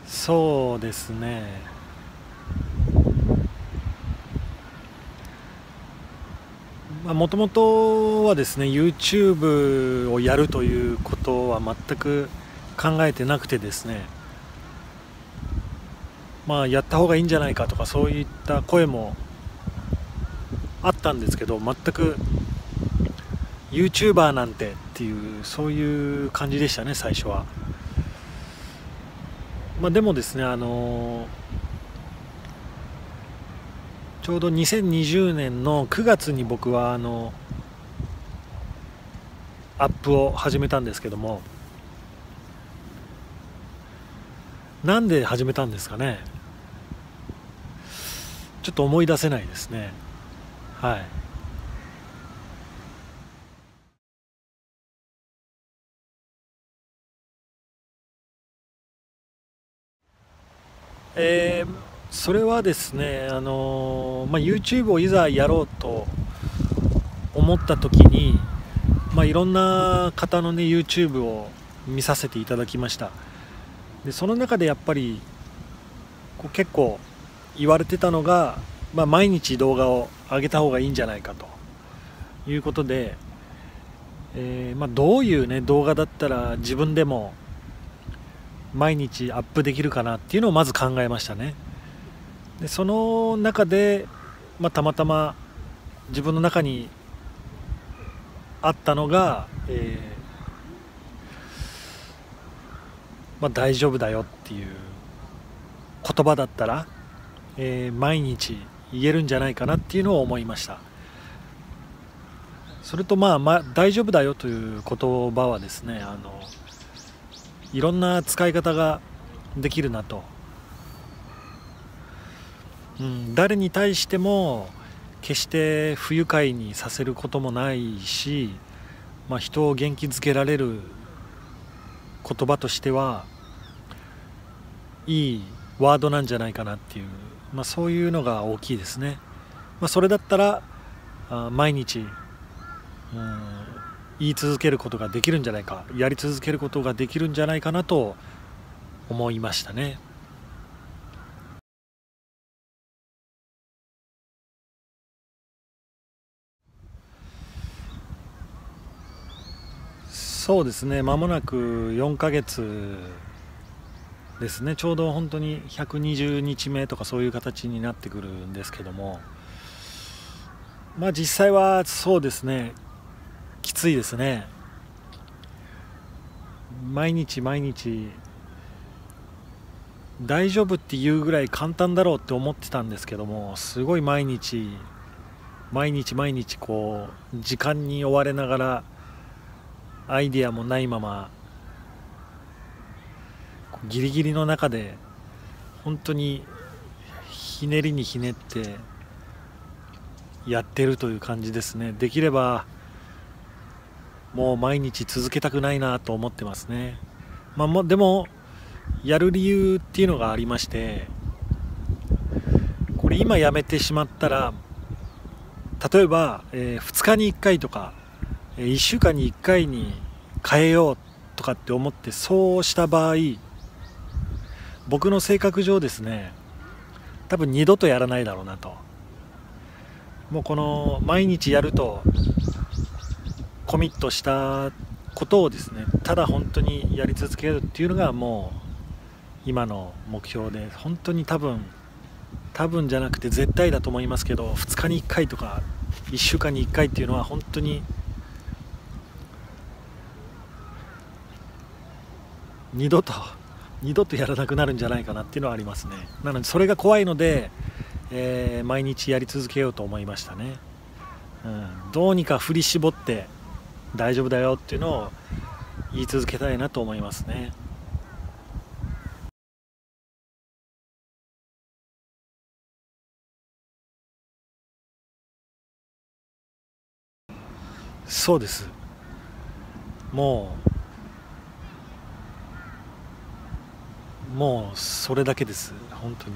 そうですね。もともとはですね、YouTube をやるということは全く考えてなくてですね、やった方がいいんじゃないかとかそういった声もあったんですけど、全く YouTuber なんてっていうそういう感じでしたね、最初は。でもですね、ちょうど2020年の9月に僕はアップを始めたんですけども、なんで始めたんですかね。ちょっと思い出せないですね。はい。それはですね、YouTube をいざやろうと思った時に、いろんな方のね YouTube を見させていただきました。でその中でやっぱり結構言われてたのが、毎日動画を上げた方がいいんじゃないかということで、どういうね動画だったら自分でも毎日アップできるかなっていうのをまず考えましたね。でその中で、たまたま自分の中にあったのが、大丈夫だよっていう言葉だったら、毎日言えるんじゃないかなっていうのを思いました。それと大丈夫だよという言葉はですね、いろんな使い方ができるなと、誰に対しても決して不愉快にさせることもないし、人を元気づけられる言葉としてはいいワードなんじゃないかなっていう、そういうのが大きいですね。それだったら毎日、言い続けることができるんじゃないか、やり続けることができるんじゃないかなと思いましたね。そうですね、間もなく4ヶ月ですね。ちょうど本当に120日目とかそういう形になってくるんですけども、実際はそうですね、きついですね。毎日毎日大丈夫っていうぐらい簡単だろうって思ってたんですけども、すごい毎日毎日毎日時間に追われながら、アイデアもないままギリギリの中で本当にひねりにひねってやってるという感じですね。できればもう毎日続けたくないなと思ってますね。でもやる理由っていうのがありまして、これ今やめてしまったら、例えば、2日に1回とか、1週間に1回に変えようとかって思って、そうした場合僕の性格上ですね、多分二度とやらないだろうなと。もうこの毎日やるとコミットしたことをですね、ただ本当にやり続けるっていうのがもう今の目標で、本当に多分じゃなくて絶対だと思いますけど、2日に1回とか1週間に1回っていうのは本当に二度と二度とやらなくなるんじゃないかなっていうのはありますね。なのでそれが怖いので、毎日やり続けようと思いましたね。どうにか振り絞って大丈夫だよっていうのを言い続けたいなと思いますね。そうです。ももうそれだけです。本当に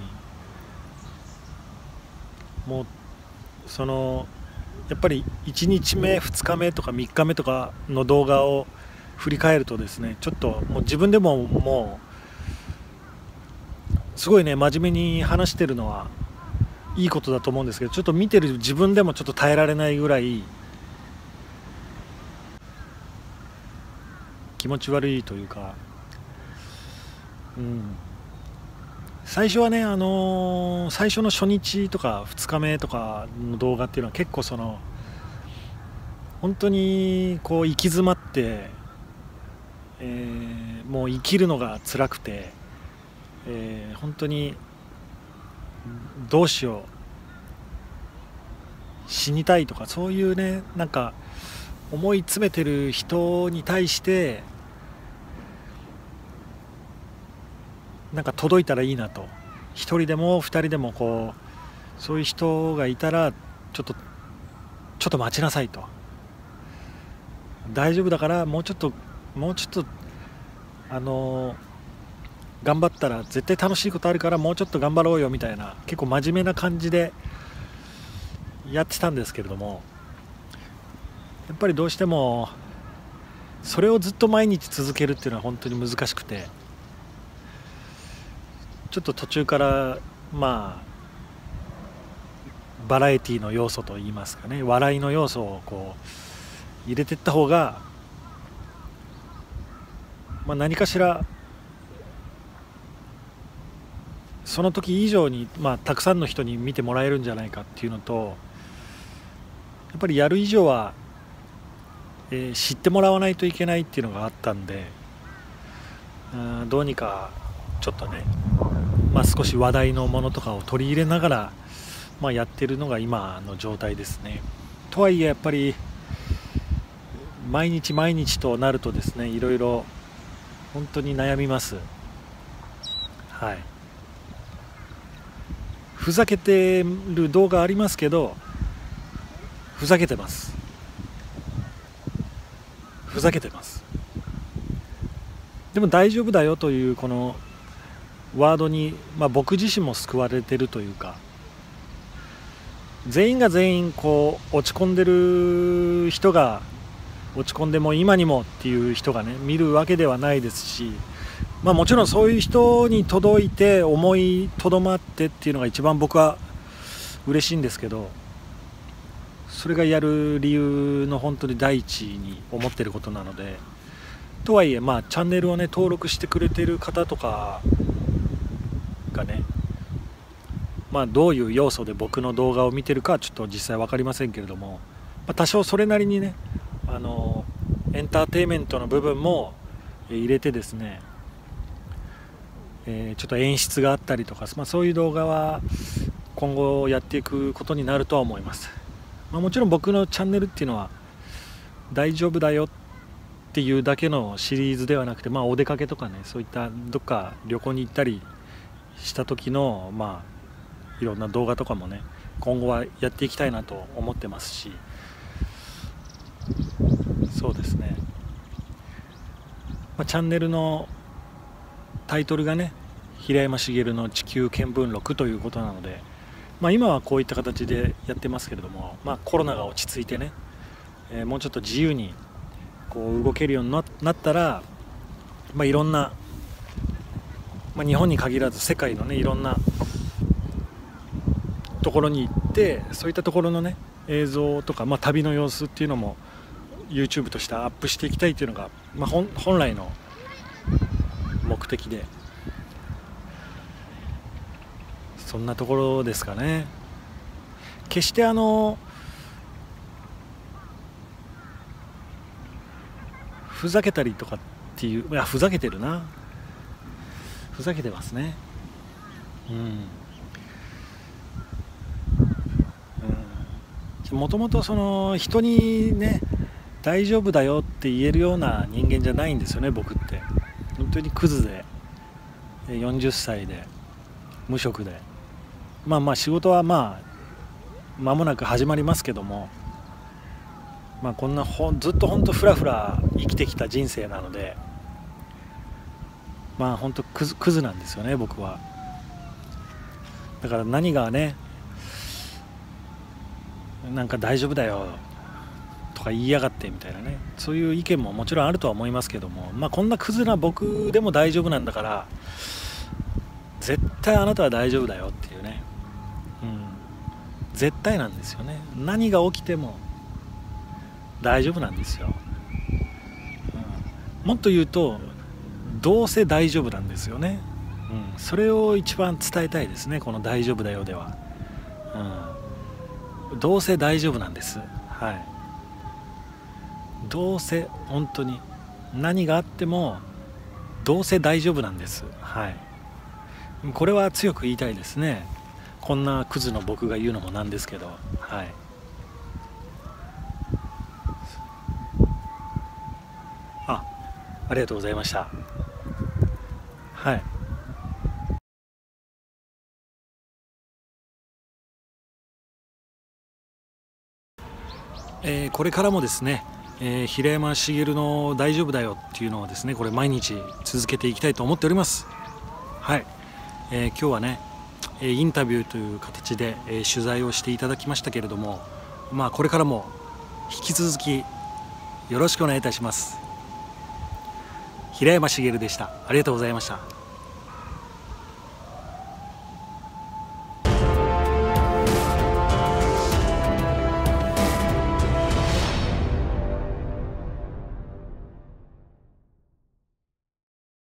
もうやっぱり1日目2日目とか3日目とかの動画を振り返るとですね、ちょっともう自分でももすごいね、真面目に話してるのはいいことだと思うんですけど、ちょっと見てる自分でもちょっと耐えられないぐらい気持ち悪いというか、最初はね、最初の初日とか2日目とかの動画っていうのは結構本当にこう行き詰まって、もう生きるのが辛くて、本当にどうしよう、死にたいとか、そういうね、なんか思い詰めてる人に対してなんか届いたらいいなと、一人でも二人でもこうそういう人がいたらちょっと待ちなさいと、大丈夫だからもうちょっと頑張ったら絶対楽しいことあるからもうちょっと頑張ろうよみたいな、結構真面目な感じでやってたんですけれども、やっぱりどうしてもそれをずっと毎日続けるっていうのは本当に難しくて、ちょっと途中からバラエティの要素といいますかね、笑いの要素をこう入れていった方が、何かしらその時以上に、たくさんの人に見てもらえるんじゃないかっていうのと、やっぱりやる以上は、知ってもらわないといけないっていうのがあったんで、どうにかちょっとね、少し話題のものとかを取り入れながら、やってるのが今の状態ですね。とはいえやっぱり毎日毎日となるとですね、いろいろ本当に悩みます。はい。ふざけてる動画ありますけど、ふざけてます。ふざけてます。でも大丈夫だよというこのワードに、僕自身も救われてるというか、全員が全員こう落ち込んでる人が落ち込んでも今にもっていう人がね見るわけではないですし、もちろんそういう人に届いて思いとどまってっていうのが一番僕は嬉しいんですけど、それがやる理由の本当に第一に思ってることなので、とはいえチャンネルをね登録してくれてる方とかがね、どういう要素で僕の動画を見てるかはちょっと実際分かりませんけれども、多少それなりにねエンターテインメントの部分も入れてですね、ちょっと演出があったりとか、そういう動画は今後やっていくことになるとは思います。もちろん僕のチャンネルっていうのは大丈夫だよっていうだけのシリーズではなくて、お出かけとかね、そういったどっか旅行に行ったりした時のいろんな動画とかもね今後はやっていきたいなと思ってますし、そうですね、チャンネルのタイトルがね平山茂の地球見聞録ということなので、今はこういった形でやってますけれども、コロナが落ち着いてね、もうちょっと自由にこう動けるようになったら、いろんな、日本に限らず世界のねいろんなところに行って、そういったところのね映像とか、旅の様子っていうのも YouTube としてアップしていきたいというのが、本来の目的で、そんなところですかね。決してふざけたりとかっていう、ふざけてるな、ふざけてますね。もともとその人にね大丈夫だよって言えるような人間じゃないんですよね、僕って。本当にクズで、40歳で無職で、仕事は間もなく始まりますけども、こんなずっと本当フラフラ生きてきた人生なので、本当クズなんですよね、僕は。だから何がねなんか大丈夫だよとか言いやがってみたいなね、そういう意見ももちろんあるとは思いますけども、こんなクズな僕でも大丈夫なんだから絶対あなたは大丈夫だよっていうね、絶対なんですよね。何が起きても大丈夫なんですよ、もっと言うとどうせ大丈夫なんですよね、それを一番伝えたいですね、この大丈夫だよでは、どうせ大丈夫なんです。はい、どうせ本当に何があってもどうせ大丈夫なんです。はい、これは強く言いたいですね。こんなクズの僕が言うのもなんですけど、はい、ありがとうございました。はい、これからもですね、平山茂の大丈夫だよっていうのをですね、これ毎日続けていきたいと思っております。はい、今日はねインタビューという形で、取材をしていただきましたけれども、これからも引き続きよろしくお願いいたします。平山茂でした。ありがとうございました。